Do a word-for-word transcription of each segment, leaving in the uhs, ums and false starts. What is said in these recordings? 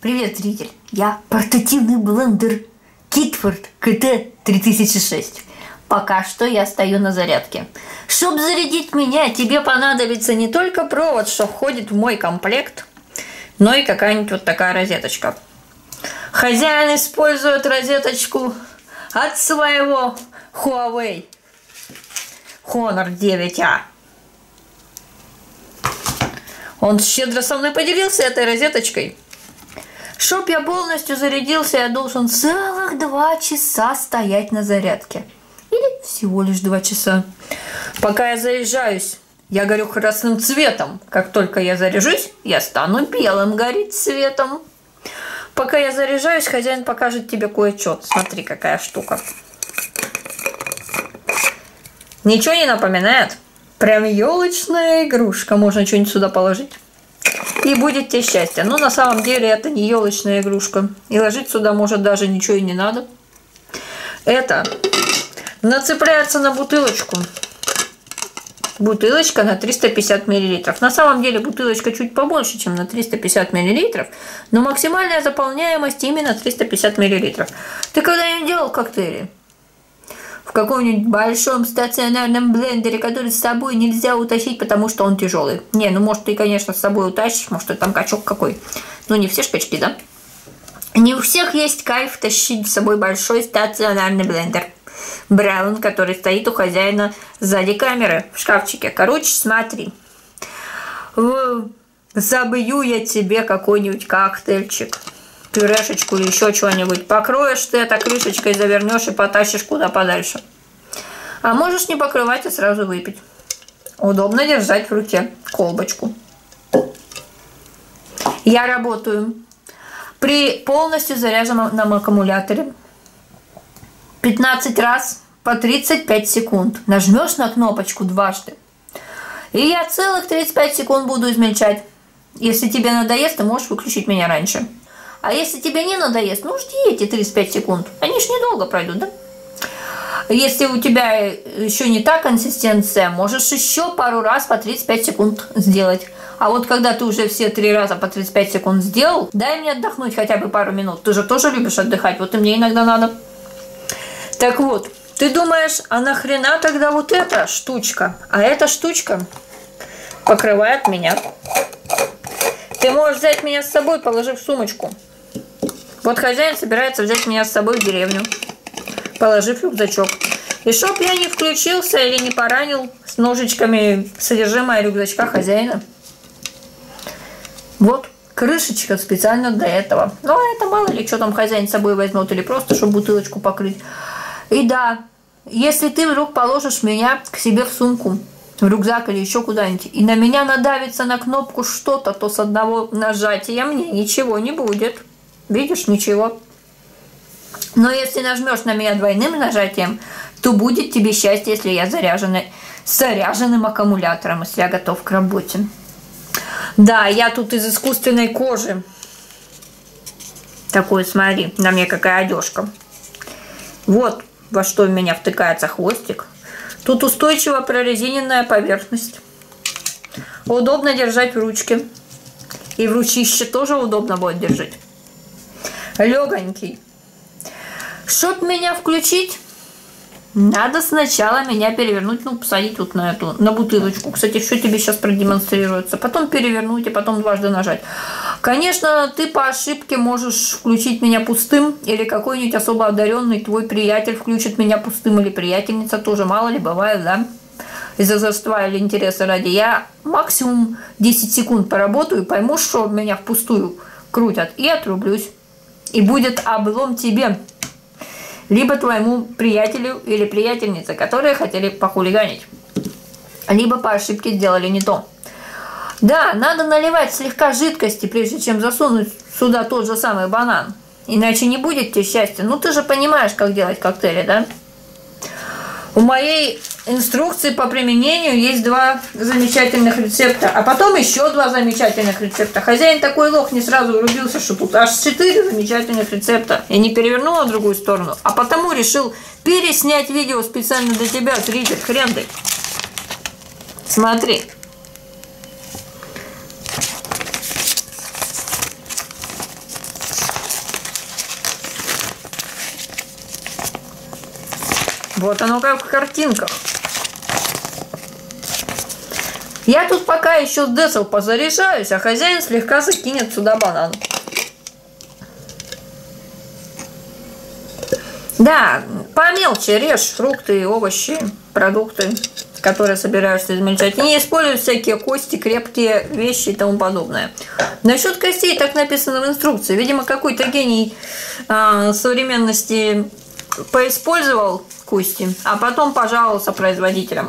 Привет, зритель! Я портативный блендер Китфорд ка тэ три тысячи шесть. Пока что я стою на зарядке. Чтобы зарядить меня, тебе понадобится не только провод, что входит в мой комплект, но и какая-нибудь вот такая розеточка. Хозяин использует розеточку от своего Huawei Honor девять а. Он щедро со мной поделился этой розеточкой. Чтоб я полностью зарядился, я должен целых два часа стоять на зарядке. Или всего лишь два часа. Пока я заряжаюсь, я горю красным цветом. Как только я заряжусь, я стану белым гореть цветом. Пока я заряжаюсь, хозяин покажет тебе кое-что. Смотри, какая штука. Ничего не напоминает? Прям елочная игрушка. Можно что-нибудь сюда положить. И будет тебе счастье. Но на самом деле это не елочная игрушка. И ложить сюда может даже ничего и не надо. Это нацепляется на бутылочку. Бутылочка на триста пятьдесят миллилитров. На самом деле бутылочка чуть побольше, чем на триста пятьдесят миллилитров. Но максимальная заполняемость именно триста пятьдесят миллилитров. Ты когда-нибудь делал коктейли? В каком-нибудь большом стационарном блендере, который с собой нельзя утащить, потому что он тяжелый. Не, ну может ты, конечно, с собой утащишь, может это там качок какой. Но не все ж качки, да? Не у всех есть кайф тащить с собой большой стационарный блендер. Браун, который стоит у хозяина сзади камеры в шкафчике. Короче, смотри. Забью я тебе какой-нибудь коктейльчик, пюрешечку или еще что-нибудь. Покроешь ты это крышечкой, завернешь и потащишь куда подальше. А можешь не покрывать и сразу выпить. Удобно держать в руке колбочку. Я работаю при полностью заряженном аккумуляторе. пятнадцать раз по тридцать пять секунд. Нажмешь на кнопочку дважды. И я целых тридцать пять секунд буду измельчать. Если тебе надоест, ты можешь выключить меня раньше. А если тебе не надоест, ну жди эти тридцать пять секунд. Они ж недолго пройдут, да? Если у тебя еще не та консистенция, можешь еще пару раз по тридцать пять секунд сделать. А вот когда ты уже все три раза по тридцать пять секунд сделал, дай мне отдохнуть хотя бы пару минут. Ты же тоже любишь отдыхать, вот и мне иногда надо. Так вот, ты думаешь, а нахрена тогда вот эта штучка? А эта штучка покрывает меня. Ты можешь взять меня с собой, положив в сумочку. Вот хозяин собирается взять меня с собой в деревню, положив рюкзачок. И чтоб я не включился или не поранил с ножичками содержимое рюкзачка хозяина. Вот крышечка специально для этого. Но это мало ли, что там хозяин с собой возьмет, или просто, чтобы бутылочку покрыть. И да, если ты вдруг положишь меня к себе в сумку, в рюкзак или еще куда-нибудь, и на меня надавится на кнопку что-то, то с одного нажатия мне ничего не будет. Видишь, ничего. Но если нажмешь на меня двойным нажатием, то будет тебе счастье, если я заряженный, с заряженным аккумулятором, если я готов к работе. Да, я тут из искусственной кожи. Такой, смотри, на мне какая одежка. Вот во что в меня втыкается хвостик. Тут устойчивая прорезиненная поверхность. Удобно держать в ручке. И в ручище тоже удобно будет держать. Легонький. Чтоб меня включить, надо сначала меня перевернуть, ну, посадить вот на эту, на бутылочку. Кстати, все тебе сейчас продемонстрируется. Потом перевернуть и потом дважды нажать. Конечно, ты по ошибке можешь включить меня пустым, или какой-нибудь особо одаренный твой приятель включит меня пустым, или приятельница тоже, мало ли бывает, да? Из-за озорства или интереса ради. Я максимум десять секунд поработаю, пойму, что меня впустую крутят, и отрублюсь. И будет облом тебе, либо твоему приятелю или приятельнице, которые хотели похулиганить, либо по ошибке сделали не то. Да, надо наливать слегка жидкости, прежде чем засунуть сюда тот же самый банан. Иначе не будет тебе счастья. Ну ты же понимаешь, как делать коктейли, да? У моей инструкции по применению есть два замечательных рецепта, а потом еще два замечательных рецепта. Хозяин такой лох не сразу урубился, что тут аж четыре замечательных рецепта. Я не перевернула в другую сторону, а потому решил переснять видео специально для тебя, зритель, хрен ты. Смотри. Вот оно как в картинках. Я тут пока еще с Десл позаряжаюсь, а хозяин слегка закинет сюда банан. Да, помелче режь фрукты, овощи, продукты, которые собираешься измельчать. И не используй всякие кости, крепкие вещи и тому подобное. Насчет костей так написано в инструкции. Видимо, какой-то гений а, современности поиспользовал кости, а потом пожаловался производителям.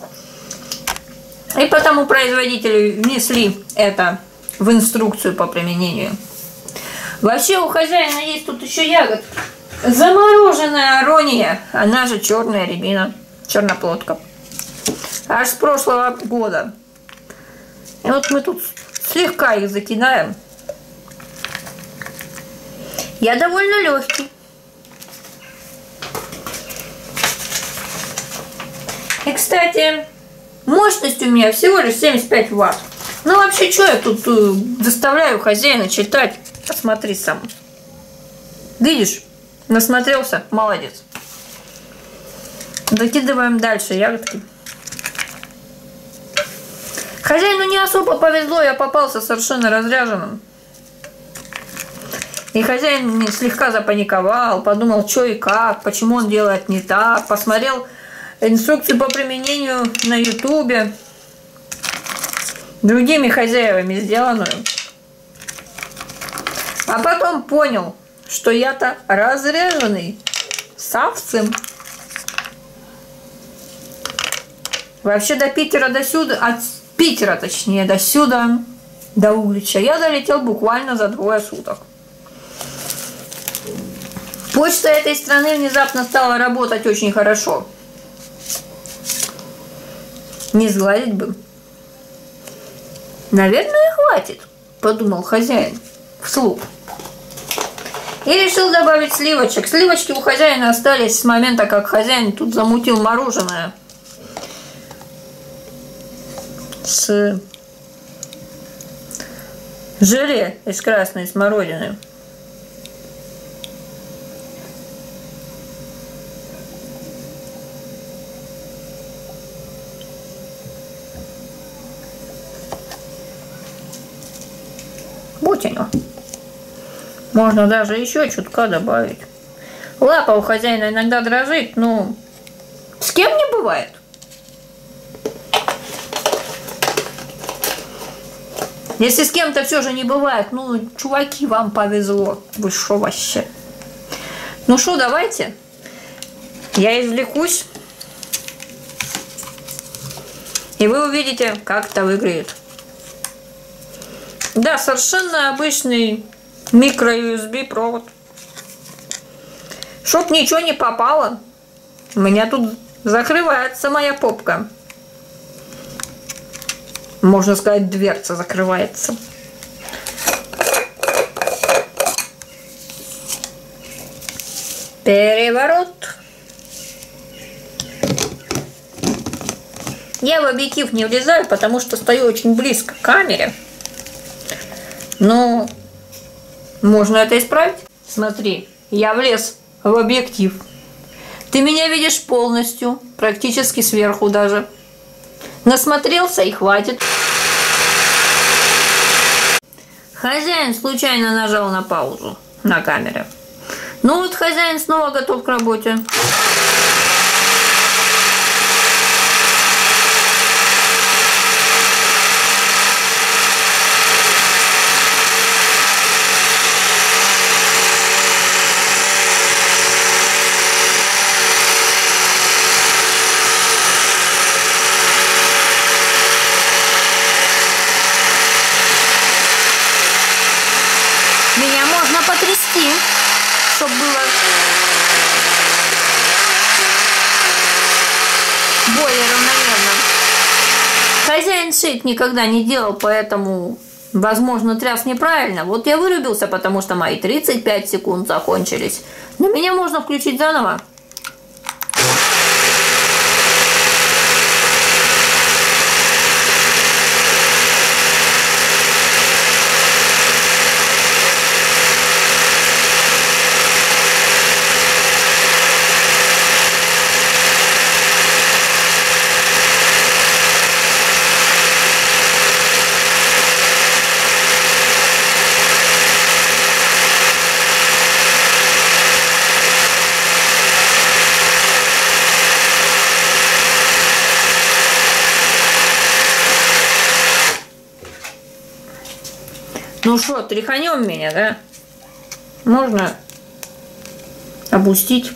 И потому производители внесли это в инструкцию по применению. Вообще у хозяина есть тут еще ягод. Замороженная арония, она же черная рябина, черноплодка. Аж с прошлого года. И вот мы тут слегка их закидаем. Я довольно легкий. И, кстати, мощность у меня всего лишь семьдесят пять ватт. Ну, вообще, что я тут э, заставляю хозяина читать? Посмотри сам. Видишь? Насмотрелся? Молодец. Докидываем дальше ягодки. Хозяину не особо повезло, я попался совершенно разряженным. И хозяин слегка запаниковал, подумал, что и как, почему он делает не так. Посмотрел инструкцию по применению на ютубе, другими хозяевами сделанную. А потом понял, что я-то разряженный совсем. Вообще до Питера до сюда, от Питера точнее до сюда, до Углича, я долетел буквально за двое суток. Почта этой страны внезапно стала работать очень хорошо. Не сгладить бы. Наверное, хватит, подумал хозяин вслух. И решил добавить сливочек. Сливочки у хозяина остались с момента, как хозяин тут замутил мороженое с желе из красной смородины. Вот оно. Можно даже еще чутка добавить. Лапа у хозяина иногда дрожит, но с кем не бывает. Если с кем-то все же не бывает, ну, чуваки, вам повезло. Вы шо вообще? Ну что, давайте. Я извлекусь. И вы увидите, как это выглядит. Да, совершенно обычный микро-ю эс би провод. Чтоб ничего не попало. У меня тут закрывается моя попка. Можно сказать, дверца закрывается. Переворот. Я в объектив не влезаю, потому что стою очень близко к камере. Но можно это исправить. Смотри, я влез в объектив. Ты меня видишь полностью, практически сверху даже. Насмотрелся и хватит. Хозяин случайно нажал на паузу на камере. Ну вот хозяин снова готов к работе. Меня можно потрясти, чтобы было более равномерно. Хозяин шейк никогда не делал, поэтому, возможно, тряс неправильно. Вот я вырубился, потому что мои тридцать пять секунд закончились. Но меня можно включить заново. Ну что, тряханем меня, да? Можно опустить.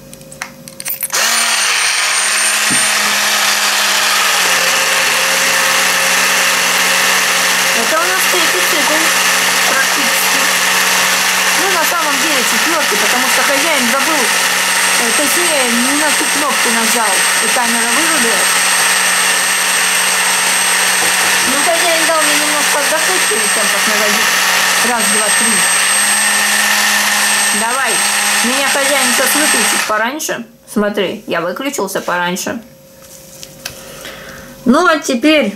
Это у нас третий цикл практически. Ну, на самом деле четвертый, потому что хозяин забыл, точнее, не на ту кнопку нажал, и камера вырубилась. Ну, хозяин дал мне немножко отдохнуть перед тем, как наводить. Раз, два, три. Давай. Меня хозяин сейчас выключит пораньше. Смотри, я выключился пораньше. Ну, а теперь...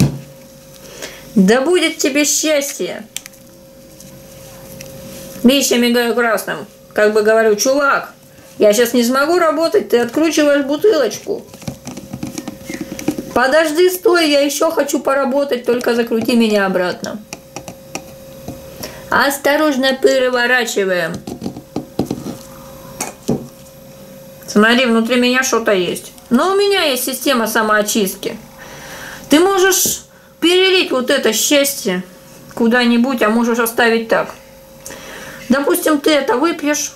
Да будет тебе счастье. Видишь, я мигаю красным. Как бы говорю, чувак, я сейчас не смогу работать, ты откручиваешь бутылочку. Подожди, стой, я еще хочу поработать, только закрути меня обратно. Осторожно переворачиваем. Смотри, внутри меня что-то есть. Но у меня есть система самоочистки. Ты можешь перелить вот это счастье куда-нибудь, а можешь оставить так. Допустим, ты это выпьешь,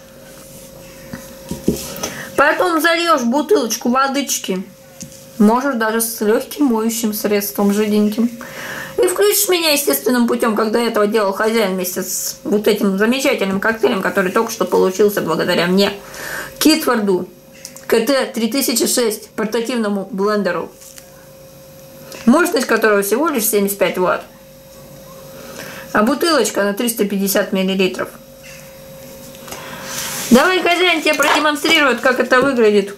потом зальешь бутылочку водички, можешь даже с легким моющим средством, жиденьким, и включишь меня естественным путем, как до этого делал хозяин вместе с вот этим замечательным коктейлем, который только что получился благодаря мне. Китфорду ка тэ три тысячи шесть, портативному блендеру, мощность которого всего лишь семьдесят пять ватт, а бутылочка на триста пятьдесят миллилитров. Давай, хозяин тебе продемонстрирует, как это выглядит.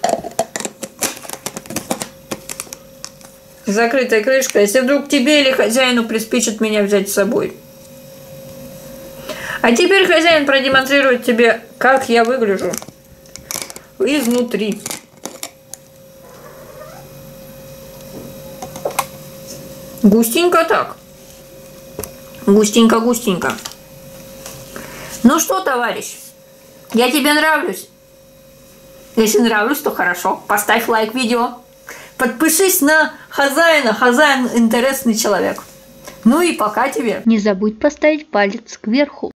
Закрытая крышка. Если вдруг тебе или хозяину приспичит меня взять с собой. А теперь хозяин продемонстрирует тебе, как я выгляжу изнутри. Густенько так. Густенько-густенько. Ну что, товарищ? Я тебе нравлюсь? Если нравлюсь, то хорошо. Поставь лайк видео. Подпишись на хозяина. Хозяин интересный человек. Ну и пока тебе. Не забудь поставить палец кверху.